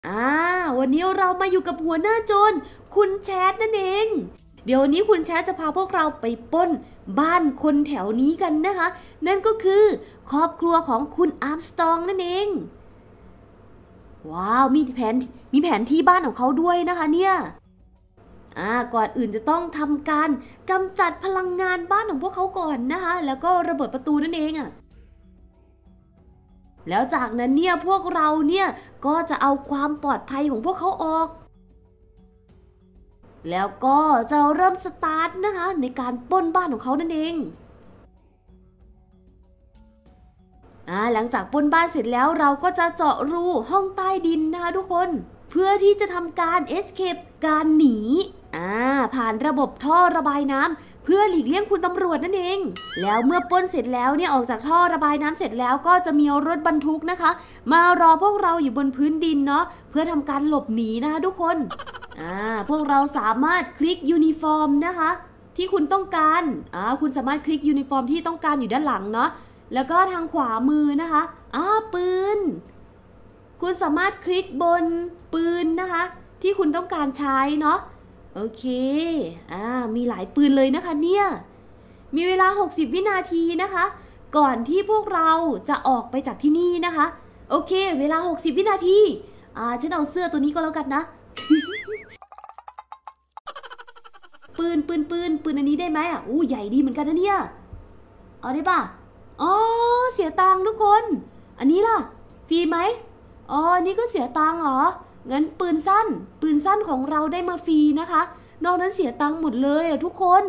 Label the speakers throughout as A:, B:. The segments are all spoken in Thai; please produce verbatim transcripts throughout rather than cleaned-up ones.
A: อ่าวันนี้เรามาอยู่กับหัวหน้าโจรคุณแชทนั่นเองเดี๋ยวนี้คุณแชทจะพาพวกเราไปปล้นบ้านคนแถวนี้กันนะคะนั่นก็คือครอบครัวของคุณอาร์มสตรองนั่นเองว้าวมีแผนมีแผนที่บ้านของเขาด้วยนะคะเนี่ยอ่าก่อนอื่นจะต้องทำการกำจัดพลังงานบ้านของพวกเขาก่อนนะคะแล้วก็ระเบิดประตูนั่นเองอ่ะแล้วจากนั้นเนี่ยพวกเราเนี่ยก็จะเอาความปลอดภัยของพวกเขาออกแล้วก็จะเริ่มสตาร์ทนะคะในการปล้นบ้านของเขานั่นเองอ่าหลังจากปล้นบ้านเสร็จแล้วเราก็จะเจาะรูห้องใต้ดินนะคะทุกคนเพื่อที่จะทำการ escape การหนีอ่าผ่านระบบท่อระบายน้ำเพื่อหลีกเลี่ยงคุณตำรวจนั่นเองแล้วเมื่อปล้นเสร็จแล้วเนี่ยออกจากท่อระบายน้ำเสร็จแล้วก็จะมีรถบรรทุกนะคะมารอพวกเราอยู่บนพื้นดินเนาะเพื่อทำการหลบหนีนะคะทุกคนอ่าพวกเราสามารถคลิกยูนิฟอร์มนะคะที่คุณต้องการอ่าคุณสามารถคลิกยูนิฟอร์มที่ต้องการอยู่ด้านหลังเนาะแล้วก็ทางขวามือนะคะอ่าปืนคุณสามารถคลิกบนปืนนะคะที่คุณต้องการใช้เนาะโอเคอ่ามีหลายปืนเลยนะคะเนี่ยมีเวลาหกสิบวินาทีนะคะก่อนที่พวกเราจะออกไปจากที่นี่นะคะโอเคเวลาหกสิบวินาทีอ่าฉันเอาเสื้อตัวนี้ก็แล้วกันนะ ปืนปืนปืนปืนอันนี้ได้ไหมอ่ะอู้ใหญ่ดีเหมือนกันนะเนี่ยเอาได้ป่ะอ๋อเสียตังค์ทุกคนอันนี้ล่ะฟรีไหมอ๋อนี่ก็เสียตังค์เหรองั้นปืนสั้นปืนสั้นของเราได้มาฟรีนะคะนอกนั้นเสียตังค์หมดเลยอ่ะทุกคน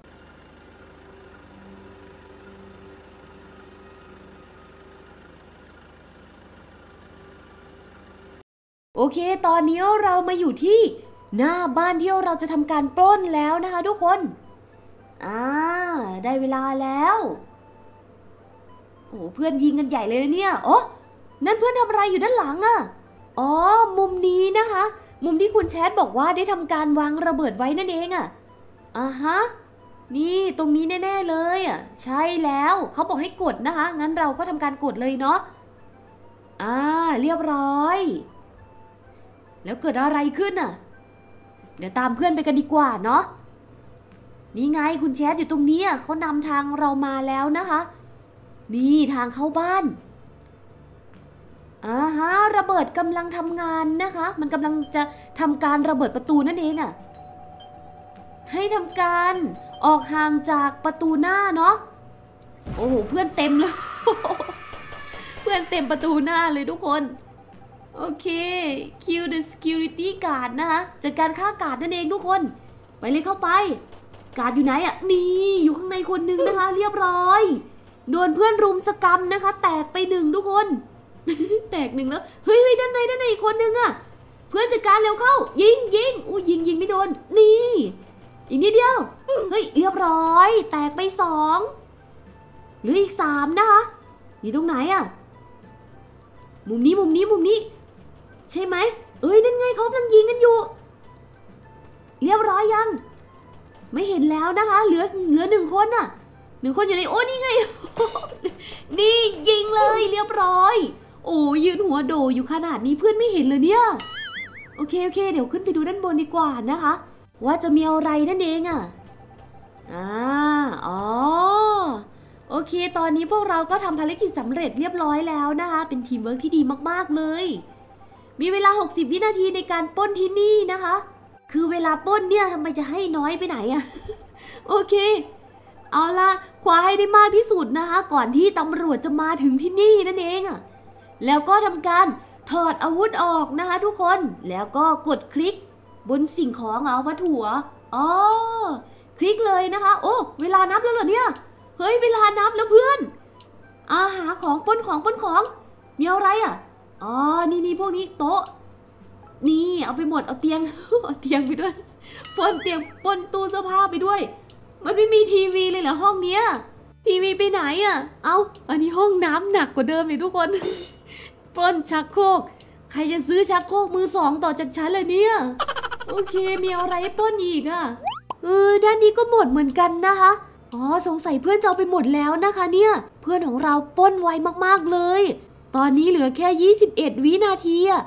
A: โอเคตอนนี้เรามาอยู่ที่หน้าบ้านที่เราจะทำการปล้นแล้วนะคะทุกคนอ่าได้เวลาแล้วโอ้เพื่อนยิงกันใหญ่เลยเนี่ยโอ้นั่นเพื่อนทำอะไรอยู่ด้านหลังอะอ๋อมุมนี้นะคะมุมที่คุณแชทบอกว่าได้ทำการวางระเบิดไว้นั่นเองอะอ่าฮะนี่ตรงนี้แน่ๆเลยอะใช่แล้วเขาบอกให้กดนะคะงั้นเราก็ทำการกดเลยเนาะอ่าเรียบร้อยแล้วเกิดอะไรขึ้นอะเดี๋ยวตามเพื่อนไปกันดีกว่าเนาะนี่ไงคุณแชทอยู่ตรงนี้เขานำทางเรามาแล้วนะคะนี่ทางเข้าบ้านอ่าฮะระเบิดกำลังทำงานนะคะมันกำลังจะทำการระเบิดประตูนั่นเองอ่ะให้ทำการออกห่างจากประตูหน้าเนาะโอ้โหเพื่อนเต็มเลย เพื่อนเต็มประตูหน้าเลยทุกคนโอเค kill the security guard นะคะจัดการฆ่าการ์ดนั่นเองทุกคนไปเลยเข้าไปการ์ดอยู่ไหนอ่ะนี่อยู่ข้างในคนนึงนะคะเรียบร้อยโดนเพื่อนรุมสกรรมนะคะแตกไปหนึ่งทุกคน แตกหนึ่งแล้วเฮ้ยเฮ้ยด้านในด้านในอีกคนนึงอ่ะเพื่อนจัดการเร็วเข้ายิงยิงอู้ยิงยิงไม่โดนนี่อีกนิดเดียวเฮ้ยเรียบร้อยแตกไปสองหรืออีกสามนะคะอยู่ตรงไหนอ่ะมุมนี้มุมนี้มุมนี้ใช่ไหมเอ้ยนั่นไงเขากำลังยิงกันอยู่เรียบร้อยยังไม่เห็นแล้วนะคะเหลือเหลือหนึ่งคนน่ะหนึ่งคนอยู่ในโอ้นี่ไง นี่ยิงเลยเรียบร้อยโอ้ยืนหัวโดอยู่ขนาดนี้เพื่อนไม่เห็นเลยเนี่ยโอเคโอเคเดี๋ยวขึ้นไปดูด้านบนดีกว่านะคะว่าจะมีอะไรนั่นเองอ่ะอ่าอ๋อโอเคตอนนี้พวกเราก็ทำภารกิจสำเร็จเรียบร้อยแล้วนะคะเป็นทีมเวิร์กที่ดีมากๆเลยมีเวลาหกสิบวินาทีในการปล้นที่นี่นะคะคือเวลาปล้นเนี่ยทำไมจะให้น้อยไปไหนอะ โอเคเอาล่ะคว้าให้ได้มากที่สุดนะคะก่อนที่ตำรวจจะมาถึงที่นี่นั่นเองอะแล้วก็ทำการถอดอาวุธออกนะคะทุกคนแล้วก็กดคลิกบนสิ่งของเอาวัตถุอ๋อคลิกเลยนะคะโอ้เวลานับแล้วเหรอเนี่ยเฮ้ยเวลานับแล้วเพื่อนอาหาของปล้นของปล้นของมีอะไรอะอ๋อนี่นี่พวกนี้โต๊ะนี่เอาไปหมดเอาเตียง เอาเตียงไปด้วยปล้นเตียงปล้นตู้เสื้อผ้าไปด้วยมันไม่มีทีวีเลยเหรอห้องเนี้ยทีวีไปไหนอ่ะเอาอันนี้ห้องน้ำหนักกว่าเดิมเลยทุกคน ปล้นชักโครกใครจะซื้อชักโครกมือสองต่อจากฉันเลยเนี่ยโอเคมีอะไรให้ปล้นอีกอ่ะเออด้านนี้ก็หมดเหมือนกันนะคะอ๋อสงสัยเพื่อนจะเอาไปหมดแล้วนะคะเนี่ยเพื่อนของเราปล้นไวมากๆเลยตอนนี้เหลือแค่ยี่สิบเอ็ดวินาทีอ่ะ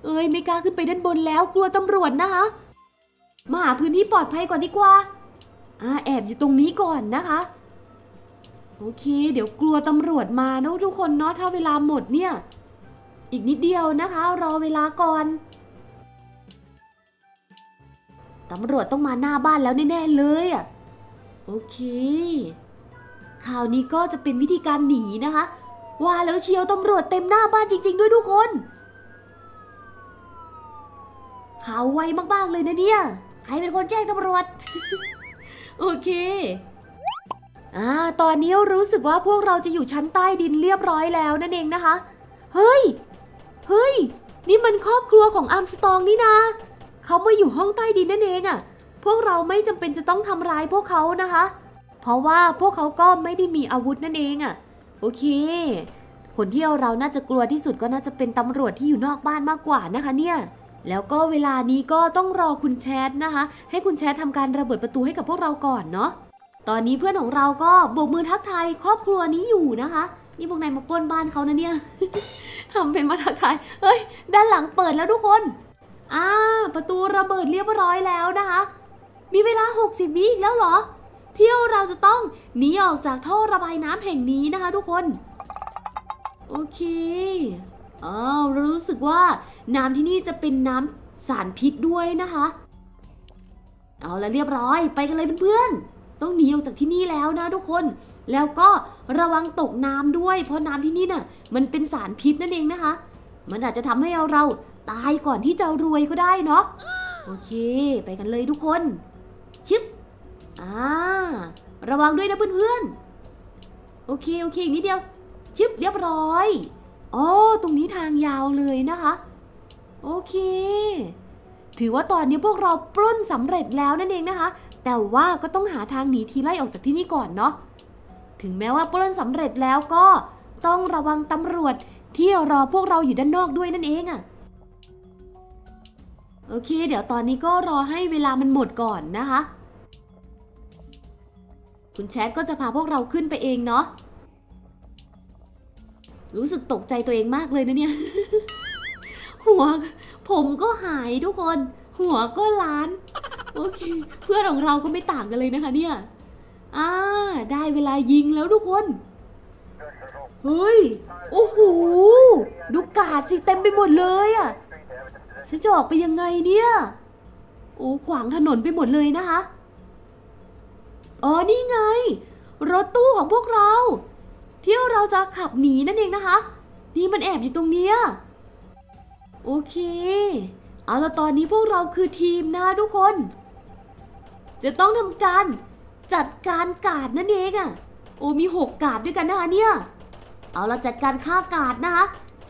A: เอ้ยไม่กล้าขึ้นไปด้านบนแล้วกลัวตำรวจนะคะมาหาพื้นที่ปลอดภัยก่อนดีกว่าอ่าแอบอยู่ตรงนี้ก่อนนะคะโอเคเดี๋ยวกลัวตำรวจมาเนอะทุกคนเนาะถ้าเวลาหมดเนี่ยอีกนิดเดียวนะคะรอเวลาก่อนตำรวจต้องมาหน้าบ้านแล้วแน่ๆเลยอ่ะโอเคคราวนี้ก็จะเป็นวิธีการหนีนะคะว่าแล้วเชียวตำรวจเต็มหน้าบ้านจริงๆด้วยทุกคนข่าวไวมากๆเลยนะเนี่ยใครเป็นคนแจ้งตำรวจ โอเคอ่าตอนนี้รู้สึกว่าพวกเราจะอยู่ชั้นใต้ดินเรียบร้อยแล้วนั่นเองนะคะเฮ้ยเฮ้ยนี่มันครอบครัวของอาร์มสตรองนี่นะเขามาอยู่ห้องใต้ดินนั่นเองอะพวกเราไม่จำเป็นจะต้องทำร้ายพวกเขานะคะเพราะว่าพวกเขาก็ไม่ได้มีอาวุธนั่นเองอะโอเคคนที่เราน่าจะกลัวที่สุดก็น่าจะเป็นตำรวจที่อยู่นอกบ้านมากกว่านะคะเนี่ยแล้วก็เวลานี้ก็ต้องรอคุณแชทนะคะให้คุณแชททำการระเบิดประตูให้กับพวกเราก่อนเนาะตอนนี้เพื่อนของเราก็โบกมือทักทายครอบครัวนี้อยู่นะคะนี่พวกนายมาปล้นบ้านเขานะเนี่ย ทำเป็นมาทักทายเฮ้ยด้านหลังเปิดแล้วทุกคนอ่าประตูระเบิดเรียบร้อยแล้วนะคะมีเวลาหกสิบวิอีกแล้วเหรอเที่ยวเราจะต้องหนีออกจากท่อระบายน้ำแห่งนี้นะคะทุกคนโอเคอ้าวรู้สึกว่าน้ำที่นี่จะเป็นน้ำสารพิษด้วยนะคะเอาละเรียบร้อยไปกันเลยเพื่อนๆต้องหนีออกจากที่นี่แล้วนะทุกคนแล้วก็ระวังตกน้ำด้วยเพราะน้ำที่นี่น่ะมันเป็นสารพิษนั่นเองนะคะมันอาจจะทำให้เราเราตายก่อนที่จะรวยก็ได้เนาะโอเคไปกันเลยทุกคนชึบอ่าระวังด้วยนะเพื่อนๆโอเคโอเคอีกนิดเดียวชึบเรียบร้อยอ๋อตรงนี้ทางยาวเลยนะคะโอเคถือว่าตอนนี้พวกเราปล้นสำเร็จแล้วนั่นเองนะคะแต่ว่าก็ต้องหาทางหนีทีไล่ออกจากที่นี่ก่อนเนาะถึงแม้ว่าปล้นสำเร็จแล้วก็ต้องระวังตำรวจที่รอพวกเราอยู่ด้านนอกด้วยนั่นเองอะโอเคเดี๋ยวตอนนี้ก็รอให้เวลามันหมดก่อนนะคะคุณแชทก็จะพาพวกเราขึ้นไปเองเนาะรู้สึกตกใจตัวเองมากเลยนะเนี่ย หัวผมก็หายทุกคนหัวก็ล้านโอเคเพื่อนของเราก็ไม่ต่างกันเลยนะคะเนี่ยอ่าได้เวลายิงแล้วทุกคนเฮ้ยโอ้โหดูกาดสิเต็มไปหมดเลยอ่ะฉันจะออกไปยังไงเนี่ยโอ้ขวางถนนไปหมดเลยนะคะอ๋อนี่ไงรถตู้ของพวกเราที่เราจะขับหนีนั่นเองนะคะนี่มันแอบอยู่ตรงเนี้ยโอเคเอาละตอนนี้พวกเราคือทีมนะทุกคนจะต้องทำการจัดการกาดนั่นเองอ่ะโอ้มีหกกาดด้วยกันนะคะเนี่ยเอาละจัดการฆ่ากาดนะคะ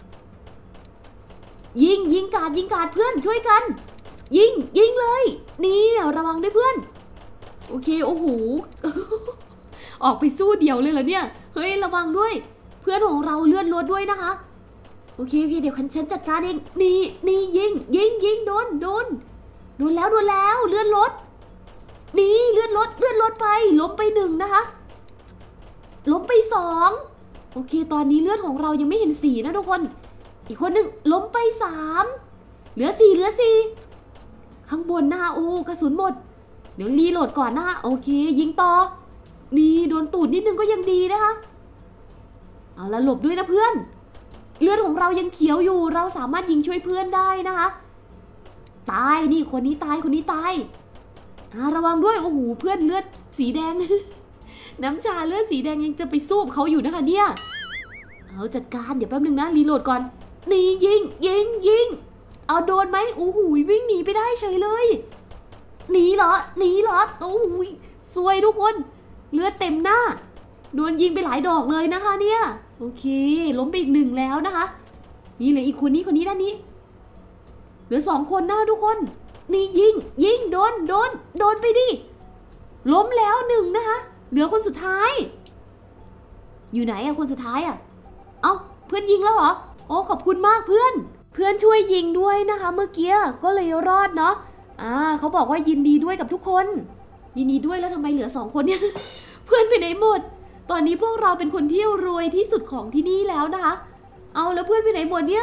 A: ยิงยิงกาดยิงกาดเพื่อนช่วยกันยิงยิงเลยนี่ระวังด้วยเพื่อนโอเคโอ้โห ออกไปสู้เดี่ยวเลยเหรอเนี่ยเฮ้ยระวังด้วยเพื่อนของเราเลื่อนรถด้วยนะคะโอเคโอเคเดี๋ยวฉันจัดการเองนี่นี่ยิงยิงยิงโดนโดนโดนแล้วโดนแล้วเลื่อนรถนี่เลื่อนรถเลื่อนรถไปล้มไปหนึ่งนะคะล้มไปสองโอเคตอนนี้เลือดของเรายังไม่เห็นสีนะทุกคนอีกคนหนึ่งล้มไปสามเหลือสี่เหลือสี่ข้างบนนะคะโอ้กระสุนหมดเดี๋ยวรีโหลดก่อนนะคะโอเคยิงต่อนี่โดนตูดนิดนึงก็ยังดีนะคะเอาละหลบด้วยนะเพื่อนเลือดของเรายังเขียวอยู่เราสามารถยิงช่วยเพื่อนได้นะคะตายนี่คนนี้ตายคนนี้ตายอ่าระวังด้วยโอ้โหเพื่อนเลือดสีแดง น้ำชาเลือดสีแดงยังจะไปสู้เขาอยู่นะคะเนี่ยเอาจัดการเดี๋ยวแป๊บนึงนะรีโหลดก่อนนี่ยิงยิงยิงเอาโดนไหมโอ้โหวิ่งหนีไปได้เฉยเลยหนีเหรอหนีเหรอโอ้โหซวยทุกคนเลือดเต็มหน้าโดนยิงไปหลายดอกเลยนะคะเนี่ยโอเคล้มไปอีกหนึ่งแล้วนะคะนี่เหลืออีกคนนี้คนนี้ด้านนี้เหลือสองคนนะทุกคนนี่ยิงยิงโดนโดนโดนไปดิล้มแล้วหนึ่งนะคะเหลือคนสุดท้ายอยู่ไหนอะคนสุดท้ายอะเอ้าเพื่อนยิงแล้วเหรอโอ้ขอบคุณมากเพื่อนเพื่อนช่วยยิงด้วยนะคะเมื่อกี้ก็เลยรอดเนาะอ่าเขาบอกว่ายินดีด้วยกับทุกคนยินดีด้วยแล้วทำไมเหลือสองคนเนี่ย เพื่อนไปไหนหมดตอนนี้พวกเราเป็นคนที่รวยที่สุดของที่นี่แล้วนะคะเอาแล้วเพื่อนไปไหนหมดเนี่ย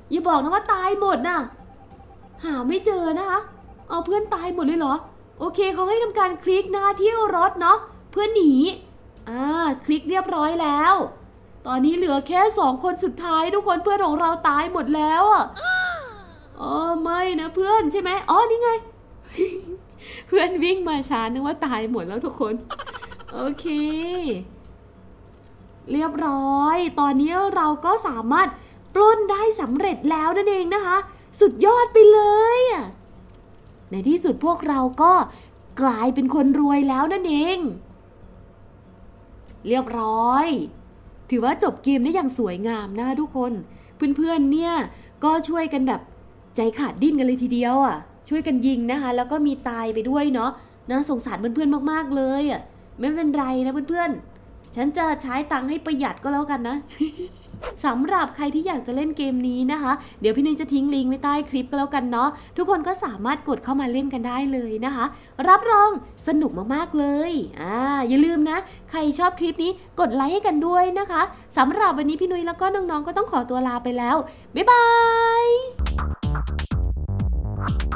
A: อย่าบอกนะว่าตายหมดน่ะหาไม่เจอนะคะเอาเพื่อนตายหมดเลยเหรอโอเคเขาให้ทำการคลิกหน้าเที่ยวรถเนาะเพื่อหนีอ่าคลิกเรียบร้อยแล้วตอนนี้เหลือแค่สองคนสุดท้ายทุกคนเพื่อนของเราตายหมดแล้วอ่ะอ๋อไม่นะเพื่อนใช่ไหมอ๋อนี่ไง เพื่อนวิ่งมาช้านึกว่าตายหมดแล้วทุกคนโอเคเรียบร้อยตอนนี้เราก็สามารถปล้นได้สำเร็จแล้วนั่นเองนะคะสุดยอดไปเลยอ่ะในที่สุดพวกเราก็กลายเป็นคนรวยแล้วนั่นเองเรียบร้อยถือว่าจบเกมได้อย่างสวยงามนะทุกคนเพื่อนๆเนี่ยก็ช่วยกันแบบใจขาดดิ้นกันเลยทีเดียวอ่ะช่วยกันยิงนะคะแล้วก็มีตายไปด้วยเนาะน่าสงสารเพื่อนๆมากๆเลยอ่ะไม่เป็นไรนะเพื่อนๆฉันจะใช้ตังค์ให้ประหยัดก็แล้วกันนะ สำหรับใครที่อยากจะเล่นเกมนี้นะคะเดี๋ยวพี่นุ้ยจะทิ้งลิงก์ไว้ใต้คลิปก็แล้วกันเนาะทุกคนก็สามารถกดเข้ามาเล่นกันได้เลยนะคะรับรองสนุกมากๆเลยอ่าอย่าลืมนะใครชอบคลิปนี้กดไลค์ให้กันด้วยนะคะสำหรับวันนี้พี่นุ้ยแล้วก็น้องๆก็ต้องขอตัวลาไปแล้วบ๊ายบาย